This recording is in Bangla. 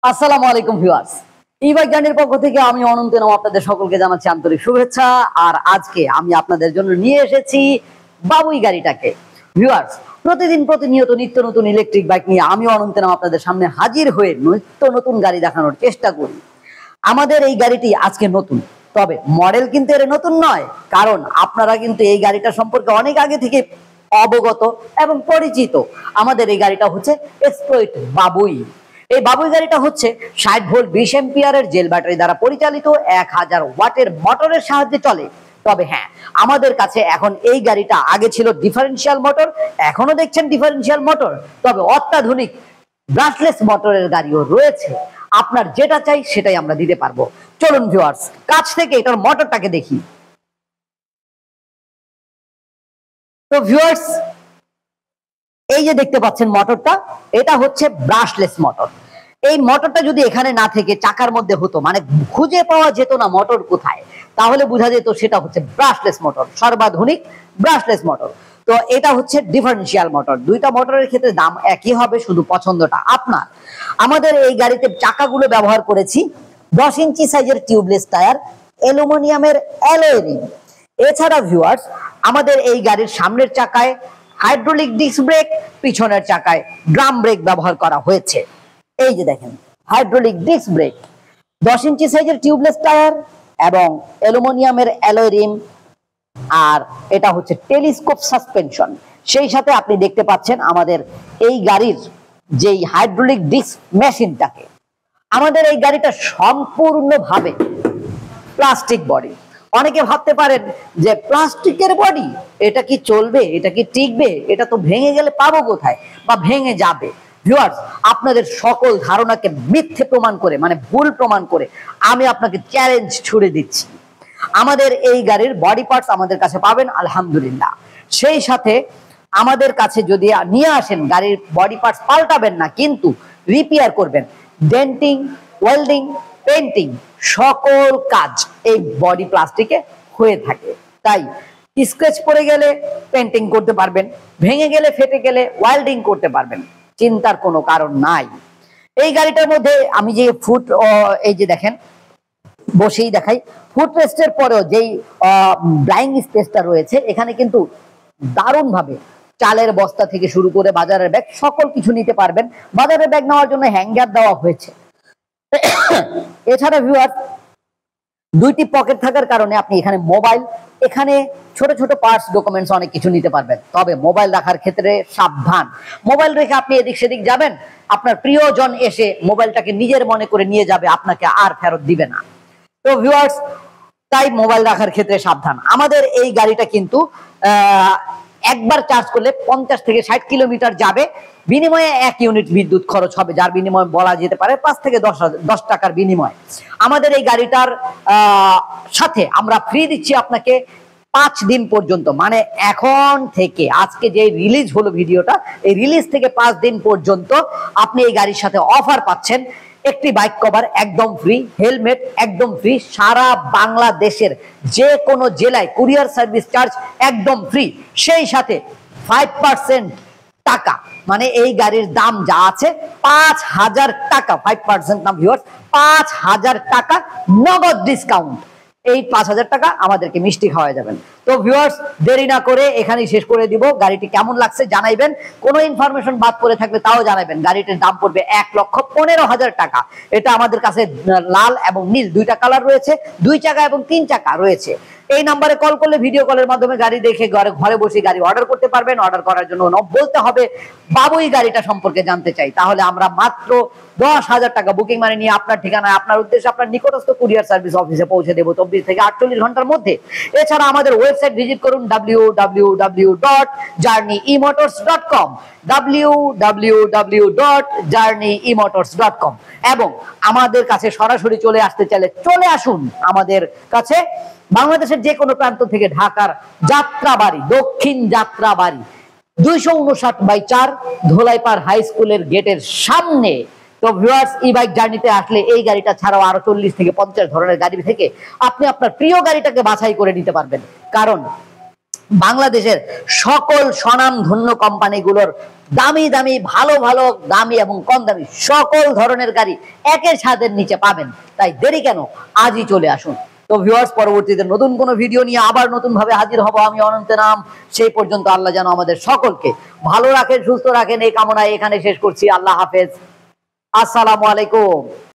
আসসালামু আলাইকুম ভিউয়ার্স, ই-বাইক জার্নির পক্ষ থেকে আমি অনন্ত নাম আপনাদের সকলকে জানাচ্ছি আন্তরিক শুভেচ্ছা। আর আজকে আমি আপনাদের জন্য নিয়ে এসেছি বাবুই গাড়িটাকে। ভিউয়ার্স, প্রতিদিন প্রতিনিয়ত নিত্য নতুন ইলেকট্রিক বাইক নিয়ে আমি অনন্ত নাম আপনাদের সামনে হাজির হয়ে নিত্য নতুন গাড়ি দেখানোর চেষ্টা করি। আমাদের এই গাড়িটি আজকে নতুন, তবে মডেল কিন্তু এর নতুন নয়, কারণ আপনারা কিন্তু এই গাড়িটা সম্পর্কে অনেক আগে থেকে অবগত এবং পরিচিত। আমাদের এই গাড়িটা হচ্ছে এক্সপ্লয়েট বাবুই। এই বাবুই গাড়িটা হচ্ছে 60 ভোল্ট 20 এম্পিয়ারের জেল ব্যাটারি দ্বারা পরিচালিত 1000 ওয়াটের মোটরের সাহায্যে চলে। তবে হ্যাঁ, আমাদের কাছে এখন এই গাড়িটা, আগে ছিল ডিফারেন্সিয়াল মোটর, এখনো দেখছেন ডিফারেন্সিয়াল মোটর, তবে অত্যাধুনিক ব্রাশলেস মোটরের গাড়িও রয়েছে। আপনার যেটা চাই সেটাই আমরা দিতে পারবো। চলুন ভিউয়ার্স, কাছ থেকে এটার মোটরটাকে দেখি। তো ভিউয়ার্স, এই যে দেখতে পাচ্ছেন মোটরটা, এটা হচ্ছে ব্রাশলেস মোটর। এই মোটরটা যদি এখানে না থেকে চাকার মধ্যে হতো, মানে খুঁজে পাওয়া যেত না মোটর কোথায়, তাহলে বোঝা যেত সেটা হচ্ছে ব্রাশলেস মোটর, সর্বাধুনিক ব্রাশলেস মোটর। তো এটা হচ্ছে ডিফারেন্সিয়াল মোটর। দুইটা মোটরের ক্ষেত্রে দাম একই হবে, শুধু পছন্দটা আপনার। আমাদের এই গাড়িতে চাকাগুলো ব্যবহার করেছি 10 ইঞ্চি সাইজের টিউবলেস টায়ার, অ্যালুমিনিয়ামের অ্যালয় রিং। এছাড়া ভিউয়ার্স, আমাদের এই গাড়ির সামনের চাকায় হাইড্রোলিক ডিস্ক ব্রেক, পিছনের চাকায় ড্রাম ব্রেক ব্যবহার করা হয়েছে। এই যে দেখেন, হাইড্রোলিক ডিস্ক ব্রেক, 10 ইঞ্চি সাইজের টিউবলেস টায়ার এবং অ্যালুমিনিয়ামের অ্যালয় রিম, আর এটা হচ্ছে টেলিস্কোপ সাসপেনশন। সেই সাথে আপনি দেখতে পাচ্ছেন আমাদের এই গাড়ির যেই হাইড্রোলিক ডিস্ক মেশিনটাকে। আমাদের এই গাড়িটা সম্পূর্ণভাবে প্লাস্টিক বডি। অনেকে ভাবতে পারেন যে প্লাস্টিকের বডি, এটা কি চলবে, এটা কি টিকবে, এটা তো ভেঙে গেলে পাবো কোথায় বা ভেঙে যাবে। ভিউয়ার্স, আপনাদের সকল ধারণাকে মিথ্যে প্রমাণ করে, মানে ভুল প্রমাণ করে আমি আপনাকে চ্যালেঞ্জ ছুড়ে দিচ্ছি। আমাদের এই গাড়ির বডি পার্টস আমাদের কাছে পাবেন আলহামদুলিল্লাহ। সেই সাথে আমাদের কাছে যদি নিয়ে আসেন, গাড়ির বডি পার্টস পাল্টাবেন না, কিন্তু রিপেয়ার করবেন। ডেন্টিং, ওয়েল্ডিং, পেন্টিং, সকল কাজ এই বডি প্লাস্টিকে হয়ে থাকে। তাই স্ক্র্যাচ পড়ে গেলে পেন্টিং করতে পারবেন, ভেঙে গেলে, ফেটে গেলে ওয়েল্ডিং করতে পারবেন, চিন্তার কোনো কারণ নাই। এই গাড়িটার মধ্যে আমি যে এই যে দেখেন, বসেই দেখাই, ফুট রেস্টের পরেও যেই ব্লাইং স্পেসটা রয়েছে, এখানে কিন্তু দারুণ ভাবে চালের বস্তা থেকে শুরু করে বাজারের ব্যাগ সকল কিছু নিতে পারবেন। বাজারের ব্যাগ নেওয়ার জন্য হ্যাঙ্গার দেওয়া হয়েছে। এছাড়া ভিউয়ার, দুইটি পকেট থাকার কারণে আপনি এখানে মোবাইল, এখানে ছোট ছোট পার্টস, ডকুমেন্টস অনেক কিছু নিতে পারবেন। তবে মোবাইল রাখার ক্ষেত্রে সাবধান। মোবাইল রেখে আপনি এদিক সেদিক যাবেন, আপনার প্রিয়জন এসে মোবাইলটাকে নিজের মনে করে নিয়ে যাবে, আপনাকে আর ফেরত দিবে না। তো ভিউয়ার্স, তাই মোবাইল রাখার ক্ষেত্রে সাবধান। আমাদের এই গাড়িটা কিন্তু একবার চার্জ করলে 50 থেকে 60 কিলোমিটার যাবে, বিনিময়ে 1 ইউনিট বিদ্যুৎ খরচ হবে, যার বিনিময়ে বলা যেতে পারে 5 থেকে 10 টাকার বিনিময়। আমাদের এই গাড়িটার সাথে আমরা ফ্রি দিচ্ছি আপনাকে 5 দিন পর্যন্ত, মানে এখন থেকে, আজকে যে রিলিজ হলো ভিডিওটা, এই রিলিজ থেকে 5 দিন পর্যন্ত আপনি এই গাড়ির সাথে অফার পাচ্ছেন। একটি বাইক কভার একদম ফ্রি, হেলমেট একদম ফ্রি, সারা বাংলাদেশের যে কোনো জেলায় কুরিয়ার সার্ভিস চার্জ একদম ফ্রি। সেই সাথে 5% টাকা, মানে এই গাড়ির দাম যা আছে 5000 টাকা, 5% না ভিউয়ার্স, 5000 টাকা নগদ ডিসকাউন্ট। এই 5000 টাকা আমাদেরকে মিষ্টি খাওয়া যাবেন। তো ভিউয়ার্স, দেরি না করে এখানেই শেষ করে দিব। গাড়িটি কেমন লাগছে জানাইবেন, কোনো ইনফরমেশন বাদ পড়ে থাকলে তাও জানাবেন। গাড়িটির দাম পড়বে 1,15,000 টাকা। এটা আমাদের কাছে লাল এবং নীল দুইটা কালার রয়েছে, 2 চাকা এবং 3 চাকা রয়েছে। এই নাম্বারে কল করলে ভিডিও কলের মাধ্যমে গাড়ি দেখে ঘরে বসে গাড়ি অর্ডার করতে পারবেন। অর্ডার করার জন্য বলতে হবে বাবুই গাড়িটা সম্পর্কে জানতে চাই, তাহলে আমরা মাত্র 10,000 টাকা বুকিং মানে নিয়ে আপনার ঠিকানায়, আপনার উদ্দেশ্যে, আপনার নিকটস্থ কুরিয়ার সার্ভিস অফিসে পৌঁছে দেবো 24 থেকে 48 ঘন্টার মধ্যে। এছাড়া আমাদের ওয়েবসাইট ভিজিট করুন www.journeymotors.com, www.journeymotors.com, এবং আমাদের কাছে সরাসরি চলে আসতে চাইলে চলে আসুন আমাদের কাছে। বাংলাদেশের যে কোনো প্রান্ত থেকে, ঢাকার যাত্রাবাড়ি, দক্ষিণ যাত্রাবাড়ি 259/4 ধোলাইপাড় হাই স্কুলের গেটের সামনে। তো ভিউয়ার্স, ই বাইক জার্নিতে আসলে এই গাড়িটা ছাড়াও আরো 40 থেকে 50 ধরনের গাড়ি থেকে আপনি আপনার প্রিয় গাড়িটাকে বাছাই করে নিতে পারবেন। কারণ বাংলাদেশের সকল স্বনামধন্য কোম্পানিগুলোর দামি দামি ভালো ভালো দামি এবং কম দামি সকল ধরনের গাড়ি একের ছাদের নিচে পাবেন। তাই দেরি কেন, আজই চলে আসুন। তো ভিউয়ার্স, পরবর্তীতে নতুন কোনো ভিডিও নিয়ে আবার নতুন ভাবে হাজির হব আমি অনন্ত নাম। সেই পর্যন্ত আল্লাহ যেন আমাদের সকলকে ভালো রাখেন, সুস্থ রাখেন, এই কামনায় এখানে শেষ করছি। আল্লাহ হাফেজ, আসসালামু আলাইকুম।